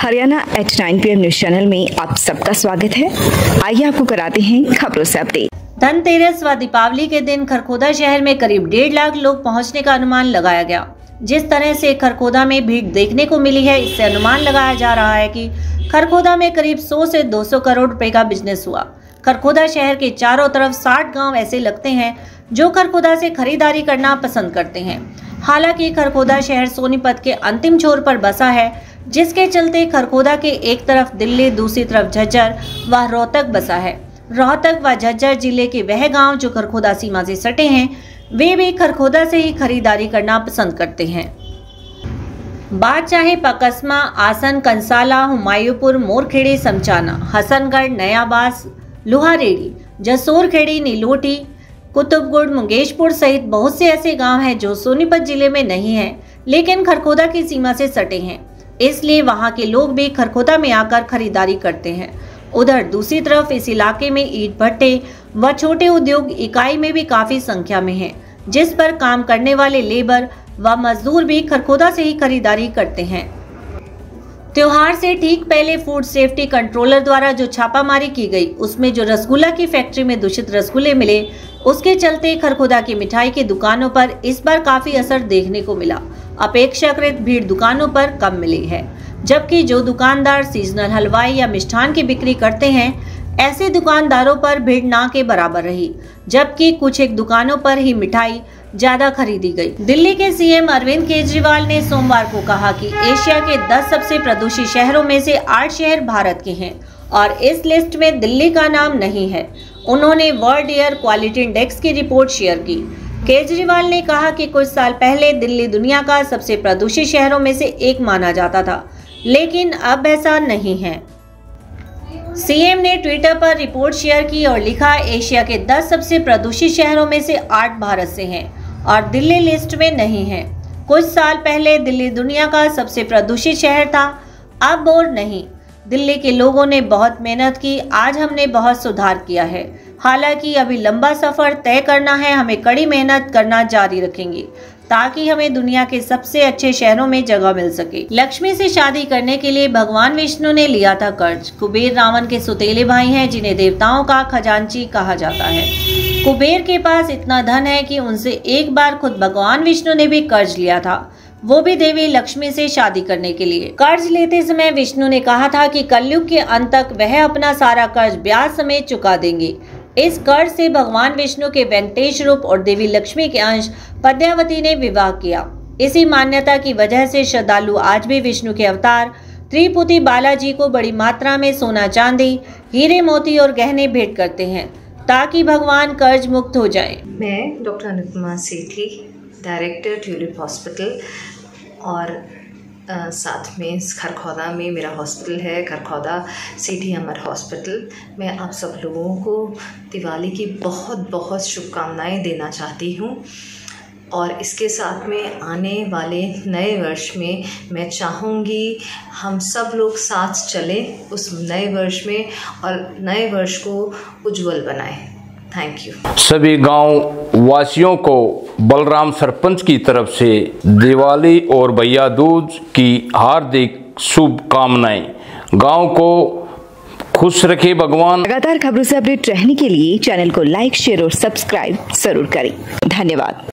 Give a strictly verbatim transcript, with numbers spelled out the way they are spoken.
Haryana eight nine P M news channel में आप सबका स्वागत है। आइए आपको कराते हैं खबरों से अपडेट। धनतेरस व दीपावली के दिन खरखोदा शहर में करीब डेढ़ लाख लोग पहुंचने का अनुमान लगाया गया। जिस तरह से खरखोदा में भीड़ देखने को मिली है, इससे अनुमान लगाया जा रहा है कि खरखोदा में करीब सौ से दो सौ करोड़ रुपए का बिजनेस हुआ। खरखोदा शहर के चारों तरफ साठ गांव ऐसे लगते हैं जो खरखोदा से खरीदारी करना पसंद करते हैं। हालांकि खरखोदा शहर सोनीपत के अंतिम छोर पर बसा है, जिसके चलते खरखोदा के एक तरफ दिल्ली, दूसरी तरफ झज्जर व रोहतक बसा है। रोहतक व झज्जर जिले के वह गांव जो खरखोदा सीमा से सटे हैं, वे भी खरखोदा से ही खरीदारी करना पसंद करते हैं। बात चाहे पकस्मा, आसन, कंसाला, हुमायूंपुर, मोरखेड़ी, समचाना, हसनगढ़, नयाबास, लुहारेड़ी, जसोरखेड़ी, नीलोटी, कुतुबगुड़, मुंगेशपुर सहित बहुत से ऐसे गांव हैं जो सोनीपत जिले में नहीं हैं, लेकिन खरखोदा की सीमा से सटे हैं। इसलिए वहां के लोग भी खरखोदा में आकर खरीदारी करते हैं। उधर दूसरी तरफ इस इलाके में ईंट भट्टे व छोटे उद्योग इकाई में भी काफी संख्या में हैं, जिस पर काम करने वाले लेबर व मजदूर भी खरखोदा से ही खरीदारी करते हैं। त्योहार से ठीक पहले फूड सेफ्टी कंट्रोलर द्वारा जो छापामारी की गई, उसमें जो रसगुल्ला की फैक्ट्री में दूषित रसगुल्ले मिले, उसके चलते खरखोदा की मिठाई की दुकानों पर इस बार काफी असर देखने को मिला। अपेक्षाकृत भीड़ दुकानों पर कम मिली है, जबकि जो दुकानदार सीजनल हलवाई या मिष्ठान की बिक्री करते हैं, ऐसे दुकानदारों पर भीड़ ना के बराबर रही, जबकि कुछ एक दुकानों पर ही मिठाई ज्यादा खरीदी गई। दिल्ली के सीएम अरविंद केजरीवाल ने सोमवार को कहा कि एशिया के दस सबसे प्रदूषित शहरों में से आठ शहर भारत के हैं और इस लिस्ट में दिल्ली का नाम नहीं है। उन्होंने वर्ल्ड एयर क्वालिटी इंडेक्स की रिपोर्ट शेयर की। केजरीवाल ने कहा कि कुछ साल पहले दिल्ली दुनिया का सबसे प्रदूषित शहरों में से एक माना जाता था, लेकिन अब ऐसा नहीं है। सीएम ने ट्विटर पर रिपोर्ट शेयर की और लिखा, एशिया के दस सबसे प्रदूषित शहरों में से आठ भारत से हैं और दिल्ली लिस्ट में नहीं है। कुछ साल पहले दिल्ली दुनिया का सबसे प्रदूषित शहर था, अब और नहीं। दिल्ली के लोगों ने बहुत मेहनत की, आज हमने बहुत सुधार किया है। हालांकि अभी लंबा सफर तय करना है, हमें कड़ी मेहनत करना जारी रखेंगे ताकि हमें दुनिया के सबसे अच्छे शहरों में जगह मिल सके। लक्ष्मी से शादी करने के लिए भगवान विष्णु ने लिया था कर्ज। कुबेर रावण के सौतेले भाई हैं, जिन्हें देवताओं का खजांची कहा जाता है। कुबेर के पास इतना धन है कि उनसे एक बार खुद भगवान विष्णु ने भी कर्ज लिया था, वो भी देवी लक्ष्मी से शादी करने के लिए। कर्ज लेते समय विष्णु ने कहा था कि कलयुग के अंत तक वह अपना सारा कर्ज ब्याज समेत चुका देंगे। इस कर्ज से भगवान विष्णु के वेंकटेश रूप और देवी लक्ष्मी के अंश पद्मावती ने विवाह किया। इसी मान्यता की वजह से श्रद्धालु आज भी विष्णु के अवतार त्रिपुटी बालाजी को बड़ी मात्रा में सोना, चांदी, हीरे, मोती और गहने भेंट करते हैं ताकि भगवान कर्ज मुक्त हो जाए। मैं doctor Anupama Sethi, director Tulip hospital, और आ, साथ में खरखोदा में मेरा हॉस्पिटल है, खरखोदा सेठी अमर हॉस्पिटल। मैं आप सब लोगों को दिवाली की बहुत बहुत शुभकामनाएं देना चाहती हूँ और इसके साथ में आने वाले नए वर्ष में मैं चाहूँगी हम सब लोग साथ चलें उस नए वर्ष में और नए वर्ष को उज्जवल बनाएं। Thank you. सभी गांव वासियों को बलराम सरपंच की तरफ से दिवाली और भैया दूज की हार्दिक शुभकामनाएं। गांव को खुश रखे भगवान। लगातार खबरों से अपडेट रहने के लिए चैनल को लाइक, शेयर और सब्सक्राइब जरूर करें। धन्यवाद।